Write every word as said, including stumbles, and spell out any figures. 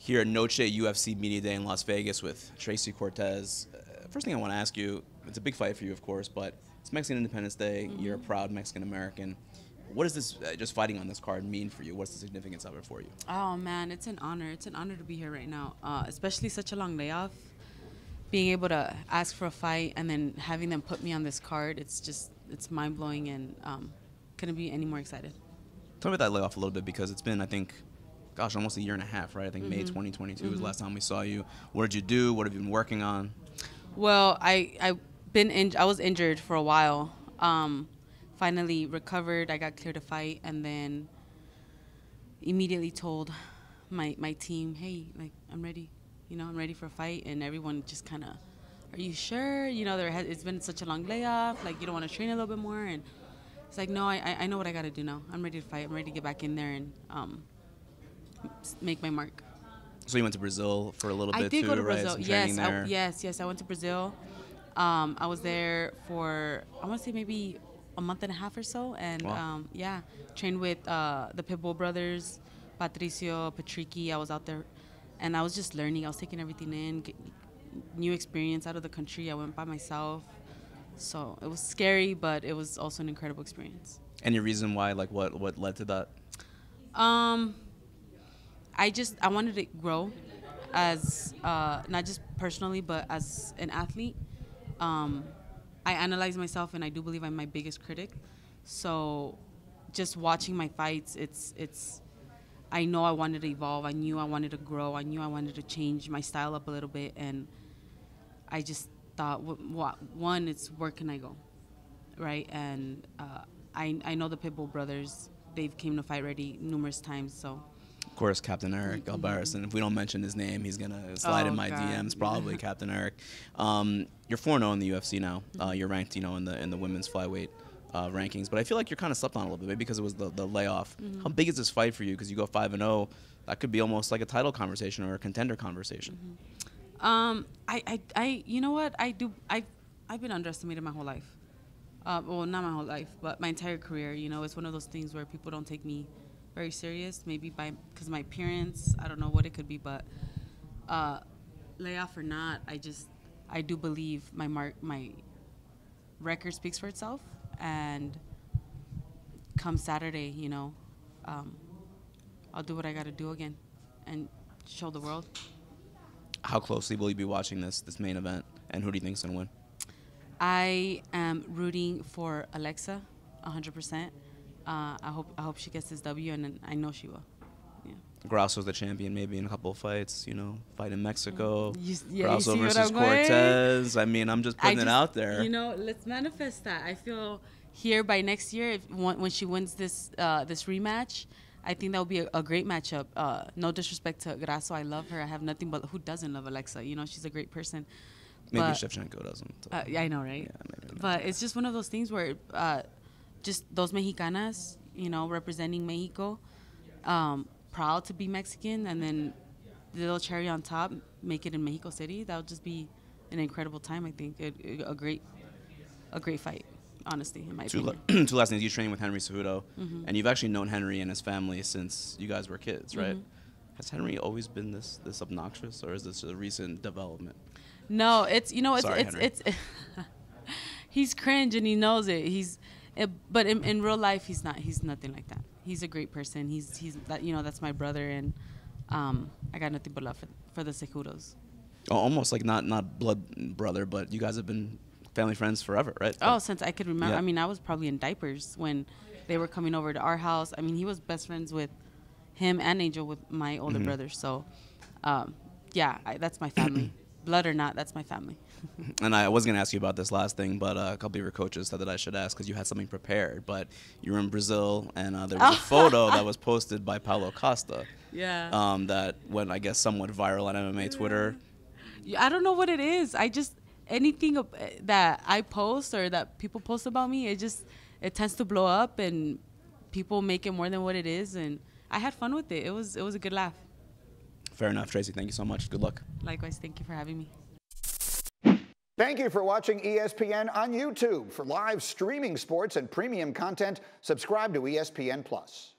here at Noche U F C Media Day in Las Vegas with Tracy Cortez. Uh, first thing I want to ask you, it's a big fight for you, of course, but it's Mexican Independence Day. Mm-hmm. You're a proud Mexican-American. What does this, uh, just fighting on this card, mean for you? What's the significance of it for you? Oh, man, it's an honor. It's an honor to be here right now, uh, especially such a long layoff. Being able to ask for a fight and then having them put me on this card, it's just, it's mind-blowing, and um, couldn't be any more excited. Tell me about that layoff a little bit, because it's been, I think, gosh, almost a year and a half, right? I think mm-hmm. May twenty twenty-two mm-hmm. was the last time we saw you. What did you do? What have you been working on? Well, I, I've been in, I was injured for a while. Um, finally recovered. I got cleared to fight, and then immediately told my my team, hey, like, I'm ready. You know, I'm ready for a fight. And everyone just kind of, are you sure? You know, there has, it's been such a long layoff. Like, you don't want to train a little bit more? And it's like, no, I I know what I got to do now. I'm ready to fight. I'm ready to get back in there and um, make my mark. So you went to Brazil for a little bit, I did too, go to right? Brazil. Some yes, there. I, yes, yes. I went to Brazil. Um, I was there for, I want to say maybe a month and a half or so. And, wow. um, yeah, trained with uh, the Pitbull brothers, Patricio, Patricky. I was out there, and I was just learning. I was taking everything in, get new experience out of the country. I went by myself. So it was scary, but it was also an incredible experience. Any reason why? Like, what, what led to that? Um, I just, I wanted to grow as, uh, not just personally, but as an athlete. Um, I analyze myself, and I do believe I'm my biggest critic. So just watching my fights, it's, it's, I know I wanted to evolve. I knew I wanted to grow. I knew I wanted to change my style up a little bit. And I just thought, one, it's where can I go, right? And uh, I, I know the Pitbull brothers. They've came to Fight Ready numerous times, so. Of course, Captain Eric mm-hmm. Alvarez, and if we don't mention his name, he's gonna slide oh, in my God. D Ms. Probably Captain Eric. Um, you're four and oh in the U F C now. Mm-hmm. Uh, you're ranked, you know, in the in the women's flyweight uh, rankings. But I feel like you're kind of slept on a little bit, maybe because it was the, the layoff. Mm-hmm. How big is this fight for you? Because you go five and oh, that could be almost like a title conversation or a contender conversation. Mm-hmm. Um, I, I, I, you know what? I do. I, I've been underestimated my whole life. Uh, well, not my whole life, but my entire career. You know, it's one of those things where people don't take me very serious, maybe by because of my appearance. I don't know what it could be, but uh, layoff or not, I just I do believe my mark, my record speaks for itself. And come Saturday, you know, um, I'll do what I got to do again and show the world. How closely will you be watching this this main event, and who do you think's gonna win? I am rooting for Alexa, one hundred percent. Uh, I hope I hope she gets this W, and I know she will. Yeah. Grasso's the champion, maybe in a couple of fights. You know, fight in Mexico. You, yeah, Grasso you see versus what I'm Cortez. Going? I mean, I'm just putting just, it out there. You know, let's manifest that. I feel here by next year, if when she wins this uh, this rematch, I think that would be a, a great matchup. Uh, no disrespect to Grasso, I love her. I have nothing but who doesn't love Alexa? You know, she's a great person. Maybe but, Shevchenko doesn't. So. Uh, yeah, I know, right? Yeah, maybe but it's just one of those things where uh, just those Mexicanas, you know, representing Mexico, um, proud to be Mexican, and then the little cherry on top, make it in Mexico City. That would just be an incredible time, I think. It, it, a great a great fight, honestly, in my two opinion. La- two last things. You trained with Henry Cejudo, mm-hmm. and you've actually known Henry and his family since you guys were kids, right? Mm-hmm. Has Henry always been this this obnoxious, or is this a recent development? No, it's, you know, it's, Sorry, it's, Henry. it's, it's he's cringe and he knows it. He's, it, but in, in real life, he's not, he's nothing like that. He's a great person. He's, he's that, you know, that's my brother. And, um, I got nothing but love for, for the Cejudos. Oh, almost like not, not blood brother, but you guys have been family friends forever, right? Oh, since I could remember. Yeah. I mean, I was probably in diapers when they were coming over to our house. I mean, he was best friends with him and Angel, with my older mm-hmm. brother. So, um, yeah, I, that's my family. Blood or not, that's my family. And I was going to ask you about this last thing, but uh, a couple of your coaches said that I should ask because you had something prepared. But you were in Brazil, and uh, there was a photo that was posted by Paulo Costa. Yeah. Um, that went, I guess, somewhat viral on M M A Twitter. I don't know what it is. I just, anything that I post or that people post about me, it just, it tends to blow up, and people make it more than what it is. And I had fun with it. It was, it was a good laugh. Fair enough, Tracy. Thank you so much. Good luck. Likewise. Thank you for having me. Thank you for watching E S P N on YouTube. For live streaming sports and premium content, subscribe to E S P N Plus.